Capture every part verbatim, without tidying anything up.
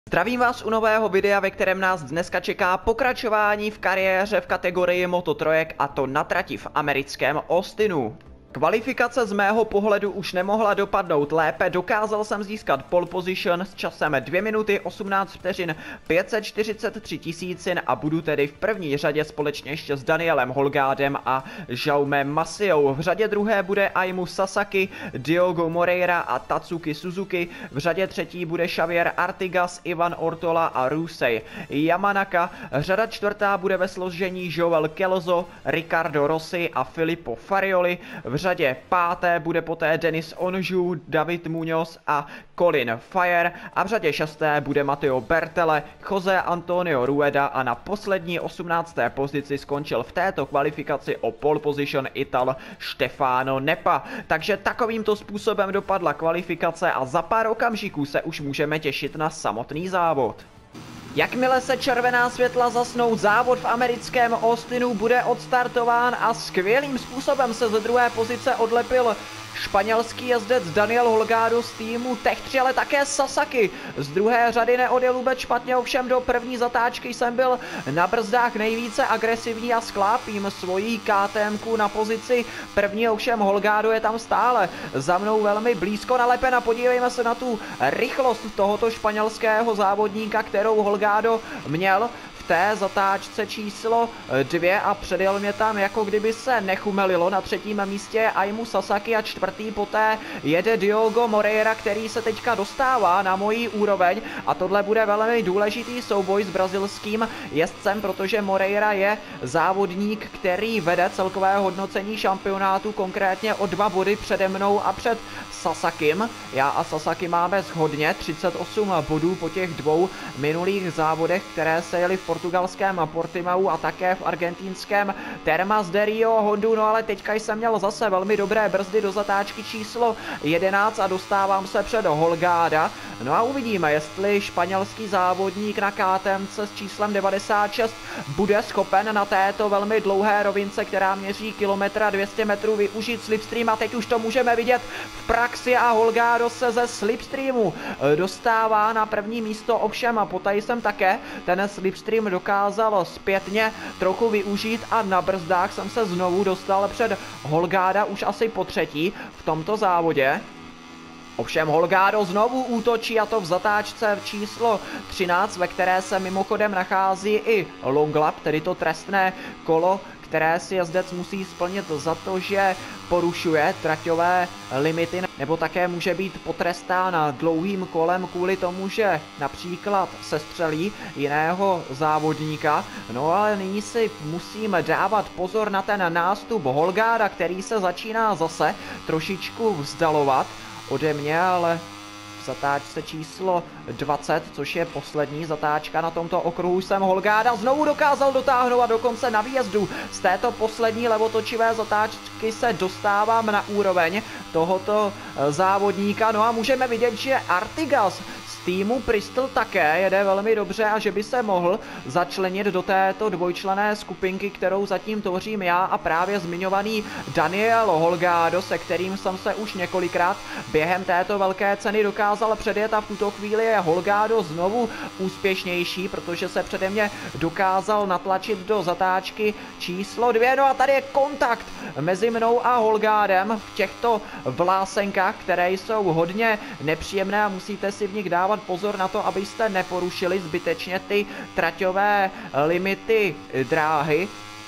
Zdravím vás u nového videa, ve kterém nás dneska čeká pokračování v kariéře v kategorii Moto tři, a to na trati v americkém Austinu. Kvalifikace z mého pohledu už nemohla dopadnout lépe, dokázal jsem získat pole position s časem dvě minuty osmnáct vteřin pět set čtyřicet tři tisícin a budu tedy v první řadě společně ještě s Danielem Holgádem a Jaume Massiou. V řadě druhé bude Aimu Sasaki, Diogo Moreira a Tatsuki Suzuki. V řadě třetí bude Xavier Artigas, Ivan Ortola a Rusei Yamanaka. Řada čtvrtá bude ve složení Joel Kelso, Riccardo Rossi a Filippo Farioli. V řadě páté bude poté Denis Onju, David Muñoz a Colin Fire a v řadě šesté bude Matteo Bertele, Jose Antonio Rueda a na poslední osmnácté pozici skončil v této kvalifikaci o pole position Ital Stefano Nepa. Takže takovýmto způsobem dopadla kvalifikace a za pár okamžiků se už můžeme těšit na samotný závod. Jakmile se červená světla zasnou, závod v americkém Austinu bude odstartován a skvělým způsobem se ze druhé pozice odlepil španělský jezdec Daniel Holgado z týmu Tech tři, ale také Sasaki z druhé řady neodjel vůbec špatně, ovšem do první zatáčky jsem byl na brzdách nejvíce agresivní a sklápím svojí ká té emku na pozici první, ovšem Holgado je tam stále za mnou velmi blízko nalepena. Podívejme se na tu rychlost tohoto španělského závodníka, kterou Holgado měl v té zatáčce číslo dvě a předjel mě tam, jako kdyby se nechumelilo. Na třetím místě je Aimu Sasaki a čtvrtý poté jede Diogo Moreira, který se teďka dostává na mojí úroveň a tohle bude velmi důležitý souboj s brazilským jezdcem, protože Moreira je závodník, který vede celkové hodnocení šampionátu konkrétně o dva body přede mnou a před Sasakim. Já a Sasaki máme shodně třicet osm bodů po těch dvou minulých závodech, které se jeli v portugalském Portimau a také v argentinském Termas de Rio Hondu, no ale teďka jsem měl zase velmi dobré brzdy do zatáčky číslo jedenáct a dostávám se před Holgáda. No a uvidíme, jestli španělský závodník na ká té emce s číslem devadesát šest bude schopen na této velmi dlouhé rovince, která měří kilometr a dvě stě metrů, využít slipstream a teď už to můžeme vidět v praxi a Holgado se ze slipstreamu dostává na první místo, ovšem a poté jsem také ten slipstream dokázal zpětně trochu využít a na brzdách jsem se znovu dostal před Holgáda už asi po třetí v tomto závodě. Ovšem Holgado znovu útočí a to v zatáčce v číslo třináct, ve které se mimochodem nachází i long lap, tedy to trestné kolo, které si jezdec musí splnit za to, že porušuje traťové limity, nebo také může být potrestán dlouhým kolem kvůli tomu, že například sestřelí jiného závodníka. No ale nyní si musíme dávat pozor na ten nástup Holgáda, který se začíná zase trošičku vzdalovat ode mě, ale v zatáčce číslo dvacet, což je poslední zatáčka na tomto okruhu, jsem Holgáda znovu dokázal dotáhnout a dokonce na výjezdu z této poslední levotočivé zatáčky se dostávám na úroveň tohoto závodníka. No a můžeme vidět, že Artigas z týmu Bristol také jede velmi dobře a že by se mohl začlenit do této dvojčlenné skupinky, kterou zatím tvořím já a právě zmiňovaný Daniel Holgado, se kterým jsem se už několikrát během této velké ceny dokázal předjet a v tuto chvíli je Holgado znovu úspěšnější, protože se přede mě dokázal natlačit do zatáčky číslo dvě. No a tady je kontakt mezi mnou a Holgádem v těchto vlásenkách, které jsou hodně nepříjemné a musíte si v nich dávat pozor na to, abyste neporušili zbytečně ty traťové limity dráhy.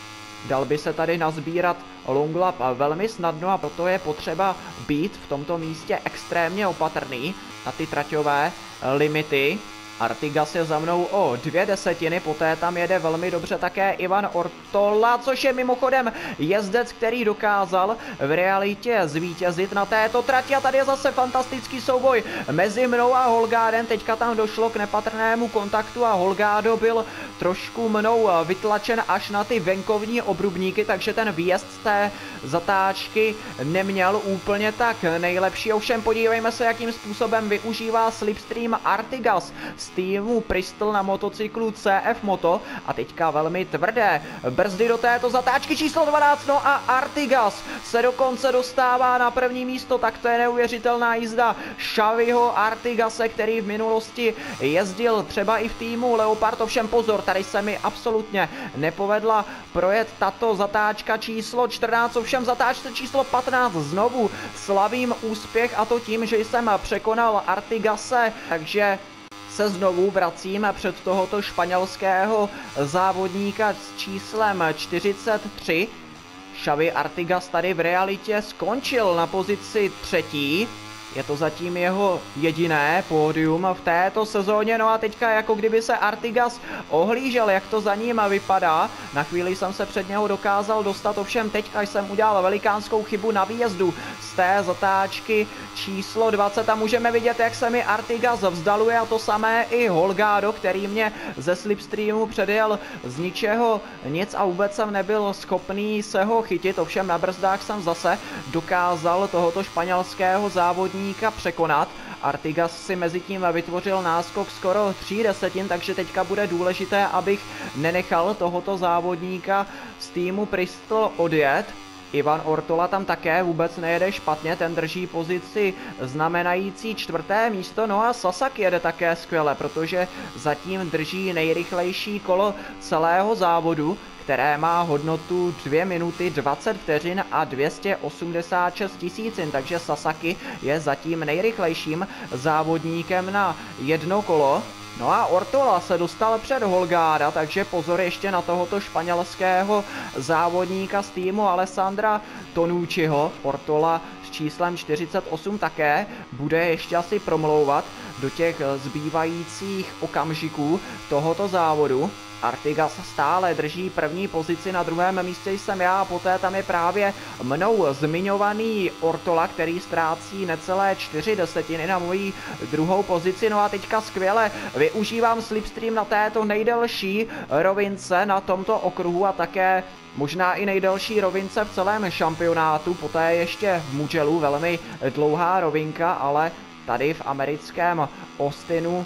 Dal by se tady nazbírat long lap velmi snadno a proto je potřeba být v tomto místě extrémně opatrný na ty traťové limity. Artigas je za mnou o dvě desetiny, poté tam jede velmi dobře také Ivan Ortola, což je mimochodem jezdec, který dokázal v realitě zvítězit na této trati a tady je zase fantastický souboj mezi mnou a Holgádem. Teďka tam došlo k nepatrnému kontaktu a Holgado byl trošku mnou vytlačen až na ty venkovní obrubníky, takže ten výjezd z té zatáčky neměl úplně tak nejlepší. Ovšem podívejme se, jakým způsobem využívá slipstream Artigas z týmu Bristol na motocyklu C F Moto a teďka velmi tvrdé brzdy do této zatáčky číslo dvanáct, no a Artigas se dokonce dostává na první místo, tak to je neuvěřitelná jízda Xaviho Artigase, který v minulosti jezdil třeba i v týmu Leopard, ovšem pozor, tady se mi absolutně nepovedla projet tato zatáčka číslo čtrnáct, ovšem zatáčce číslo patnáct znovu slavím úspěch a to tím, že jsem překonal Artigase, takže se znovu vracím před tohoto španělského závodníka s číslem čtyřicet tři. Xavi Artigas tady v realitě skončil na pozici třetí. Je to zatím jeho jediné pódium v této sezóně, no a teďka jako kdyby se Artigas ohlížel, jak to za ním vypadá. Na chvíli jsem se před něho dokázal dostat, ovšem teďka jsem udělal velikánskou chybu na výjezdu z té zatáčky číslo dvacet a můžeme vidět, jak se mi Artigas vzdaluje a to samé i Holgado, který mě ze slipstreamu předjel z ničeho nic a vůbec jsem nebyl schopný se ho chytit, ovšem na brzdách jsem zase dokázal tohoto španělského závodníka překonat. Artigas si mezi tím vytvořil náskok skoro tří desetin, takže teďka bude důležité, abych nenechal tohoto závodníka z týmu Bristol odjet. Ivan Ortola tam také vůbec nejede špatně, ten drží pozici znamenající čtvrté místo, no a Sasaki jede také skvěle, protože zatím drží nejrychlejší kolo celého závodu, které má hodnotu dvě minuty dvacet vteřin a dvě stě osmdesát šest tisícin, takže Sasaki je zatím nejrychlejším závodníkem na jedno kolo. No a Ortola se dostal před Holgáda, takže pozor ještě na tohoto španělského závodníka z týmu Alessandra Tonucciho. Ortola s číslem čtyřicet osm také bude ještě asi promlouvat do těch zbývajících okamžiků tohoto závodu. Artigas stále drží první pozici, na druhém místě jsem já a poté tam je právě mnou zmiňovaný Ortola, který ztrácí necelé čtyři desetiny na mojí druhou pozici. No a teďka skvěle využívám slipstream na této nejdelší rovince na tomto okruhu a také možná i nejdelší rovince v celém šampionátu, poté ještě v Mugellu velmi dlouhá rovinka, ale tady v americkém Austinu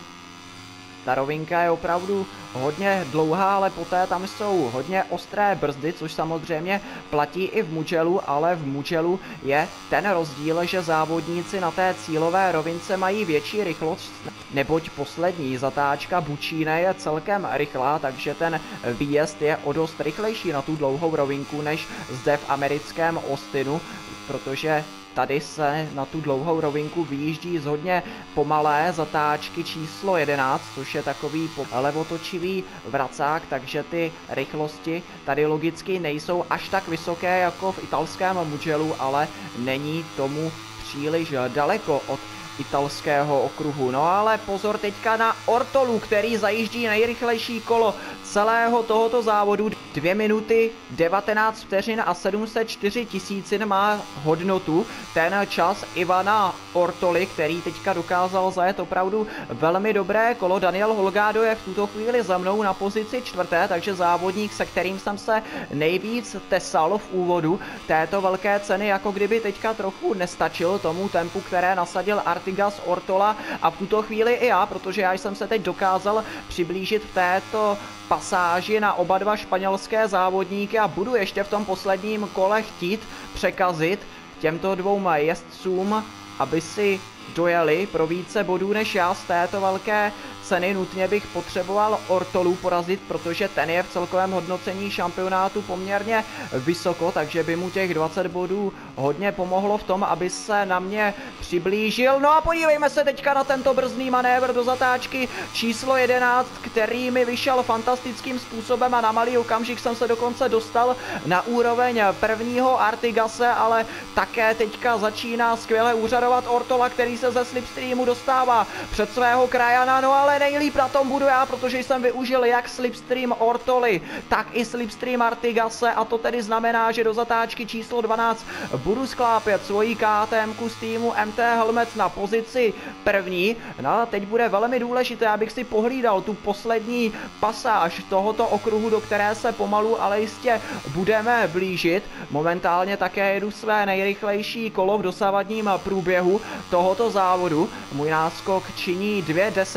ta rovinka je opravdu hodně dlouhá, ale poté tam jsou hodně ostré brzdy, což samozřejmě platí i v Mugellu, ale v Mugellu je ten rozdíl, že závodníci na té cílové rovince mají větší rychlost, neboť poslední zatáčka Bučíne je celkem rychlá, takže ten výjezd je o dost rychlejší na tu dlouhou rovinku než zde v americkém Austinu, protože tady se na tu dlouhou rovinku vyjíždí z hodně pomalé zatáčky číslo jedenáct, což je takový levotočivý vracák, takže ty rychlosti tady logicky nejsou až tak vysoké jako v italském Mugellu, ale není tomu příliš daleko od italského okruhu. No ale pozor teďka na Ortolu, který zajíždí nejrychlejší kolo celého tohoto závodu. dvě minuty devatenáct vteřin a sedm set čtyři tisícin má hodnotu ten čas Ivana Ortoly, který teďka dokázal zajet opravdu velmi dobré kolo. Daniel Holgado je v tuto chvíli za mnou na pozici čtvrté, takže závodník, se kterým jsem se nejvíc tesal v úvodu této velké ceny, jako kdyby teďka trochu nestačil tomu tempu, které nasadil Artigas, Ortola a v tuto chvíli i já, protože já jsem se teď dokázal přiblížit v této pasáži na oba dva španělské závodníky a budu ještě v tom posledním kole chtít překazit těmto dvou jezdcům, aby si dojeli pro více bodů než já z této velké ceny. Nutně bych potřeboval Ortolu porazit, protože ten je v celkovém hodnocení šampionátu poměrně vysoko, takže by mu těch dvacet bodů hodně pomohlo v tom, aby se na mě přiblížil. No a podívejme se teďka na tento brzdný manévr do zatáčky číslo jedenáct, který mi vyšel fantastickým způsobem a na malý okamžik jsem se dokonce dostal na úroveň prvního Artigase, ale také teďka začíná skvěle úřadovat Ortola, který se ze slipstreamu dostává před svého krajana, no ale nejlíp na tom budu já, protože jsem využil jak slipstream Ortoly, tak i slipstream Artigase a to tedy znamená, že do zatáčky číslo dvanáct budu sklápět svoji K T M z týmu M T Helmets na pozici první. No a teď bude velmi důležité, abych si pohlídal tu poslední pasáž tohoto okruhu, do které se pomalu, ale jistě budeme blížit. Momentálně také jedu své nejrychlejší kolo v dosavadním průběhu tohoto závodu. Můj náskok činí dvě desetiny na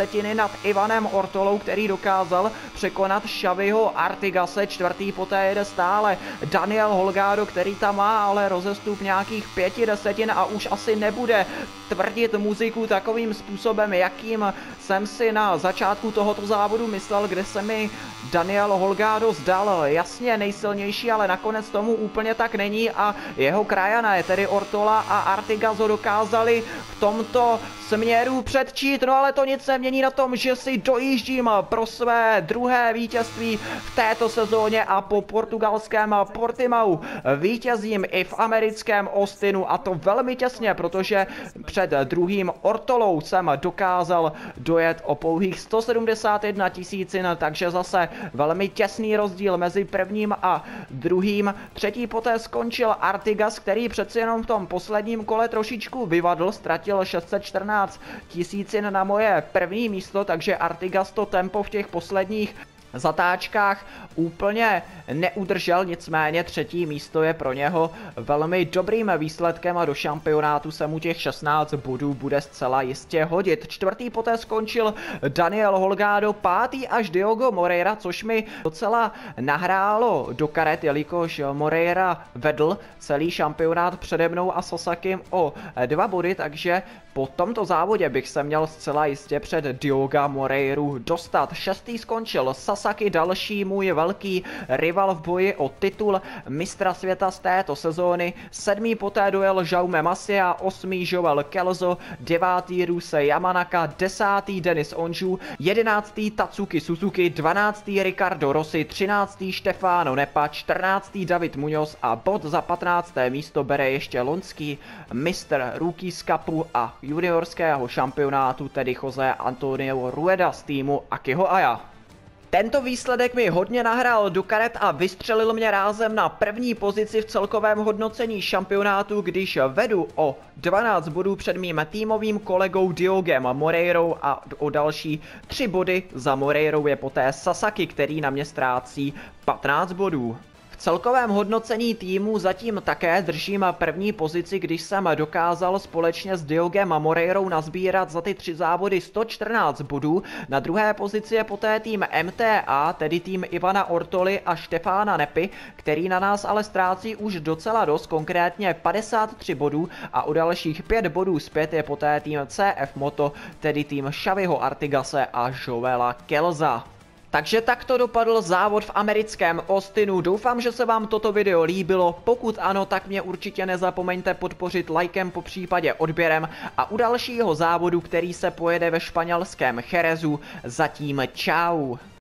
nad Ivanem Ortolou, který dokázal překonat Xaviho Artigase. Čtvrtý poté jede stále Daniel Holgado, který tam má ale rozestup nějakých pěti desetin a už asi nebude tvrdit muziku takovým způsobem, jakým jsem si na začátku tohoto závodu myslel, kde se mi Daniel Holgado zdal jasně nejsilnější, ale nakonec tomu úplně tak není a jeho krajané, tedy Ortola a Artigas, ho dokázali v tomto směru předčít. No ale to nic nemění na tom, že si dojíždím pro své druhé vítězství v této sezóně a po portugalském Portimau vítězím i v americkém Austinu, a to velmi těsně, protože před druhým Ortolou jsem dokázal dojet o pouhých sto sedmdesát jedna tisícin, takže zase velmi těsný rozdíl mezi prvním a druhým. Třetí poté skončil Artigas, který přeci jenom v tom posledním kole trošičku vyvadl, ztratil šest set čtrnáct tisícin na moje první místo, takže Artigas to tempo v těch posledních zatáčkách úplně neudržel, nicméně třetí místo je pro něho velmi dobrým výsledkem a do šampionátu se mu těch šestnáct bodů bude zcela jistě hodit. Čtvrtý poté skončil Daniel Holgado, pátý až Diogo Moreira, což mi docela nahrálo do karet, jelikož Moreira vedl celý šampionát přede mnou a Sasakim o dva body, takže po tomto závodě bych se měl zcela jistě před Dioga Moreiru dostat. Šestý skončil Sasaki, další můj velký rival v boji o titul mistra světa z této sezóny. Sedmý poté dojel Jaume Masia, osmý Joel Kelso, devátý Ruse Yamanaka, desátý Denis Onju, jedenáctý Tatsuki Suzuki, dvanáctý Ricardo Rossi, třináctý Stefano Nepa, čtrnáctý David Muñoz a bod za patnácté místo bere ještě loňský mistr Rookies Cupu a juniorského šampionátu, tedy Jose Antonio Rueda z týmu Akiho Aya. Tento výsledek mi hodně nahrál do karet a vystřelil mě rázem na první pozici v celkovém hodnocení šampionátu, když vedu o dvanáct bodů před mým týmovým kolegou Diogem Moreirou a o další tři body za Moreirou je poté Sasaki, který na mě ztrácí patnáct bodů. V celkovém hodnocení týmu zatím také držím první pozici, když jsem dokázal společně s Diogem Moreirou nazbírat za ty tři závody sto čtrnáct bodů. Na druhé pozici je poté tým M T A, tedy tým Ivana Ortoly a Štefána Nepy, který na nás ale ztrácí už docela dost, konkrétně padesát tři bodů, a o dalších pět bodů zpět je poté tým C F Moto, tedy tým Xaviho Artigase a Joela Kelsa. Takže takto dopadl závod v americkém Austinu. Doufám, že se vám toto video líbilo. Pokud ano, tak mě určitě nezapomeňte podpořit lajkem, po případě odběrem, a u dalšího závodu, který se pojede ve španělském Jerezu, zatím čau.